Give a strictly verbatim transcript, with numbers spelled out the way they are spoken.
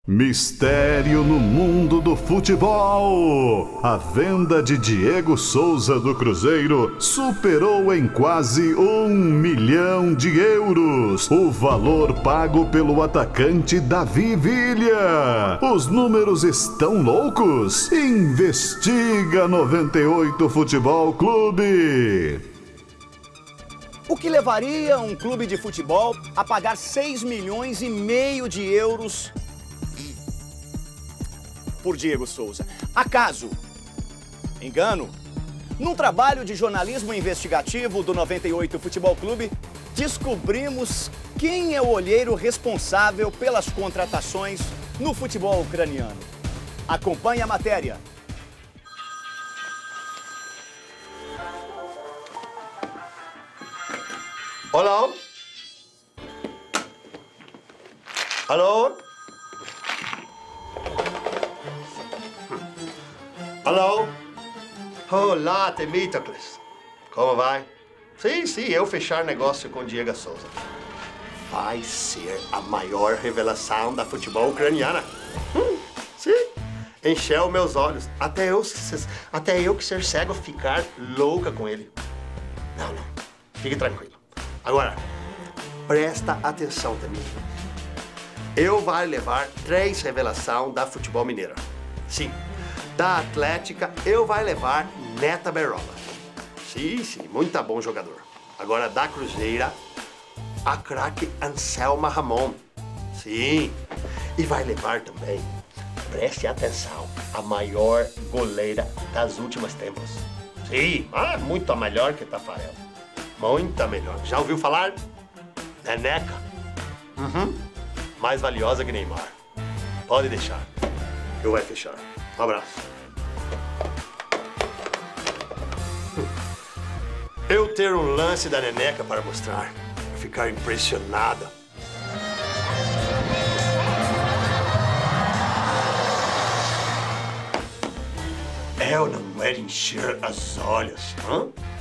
Mistério no mundo do futebol. A venda de Diego Souza do Cruzeiro superou em quase um milhão de euros o valor pago pelo atacante Davi Villa. Os números estão loucos? Investiga noventa e oito Futebol Clube. O que levaria um clube de futebol a pagar seis milhões e meio de euros por Diego Souza? Acaso? Engano? Num trabalho de jornalismo investigativo do noventa e oito Futebol Clube, descobrimos quem é o olheiro responsável pelas contratações no futebol ucraniano. Acompanhe a matéria. Olá. Alô? Alô? Olá, Temístocles. Como vai? Sim, sim, eu fechar negócio com Diego Souza. Vai ser a maior revelação da futebol ucraniana. Hum, sim. Encheu meus olhos. Até eu, até eu que ser cego ficar louca com ele. Não, não. Fique tranquilo. Agora, presta atenção, Temístocles. Eu vou levar três revelações da futebol mineira. Sim. Da Atlética, eu vai levar Neta Berola. Sim, sim, muito bom jogador. Agora, da Cruzeira, a craque Anselma Ramon. Sim. E vai levar também, preste atenção, a maior goleira das últimas tempos. Sim, ah, muito melhor que Tafarel. Muito melhor. Já ouviu falar? Neneca. Uhum. Mais valiosa que Neymar. Pode deixar. Eu vou fechar. Um abraço. Eu ter um lance da Neneca para mostrar. Vou ficar impressionada. Eu não era encher as olhos, hã?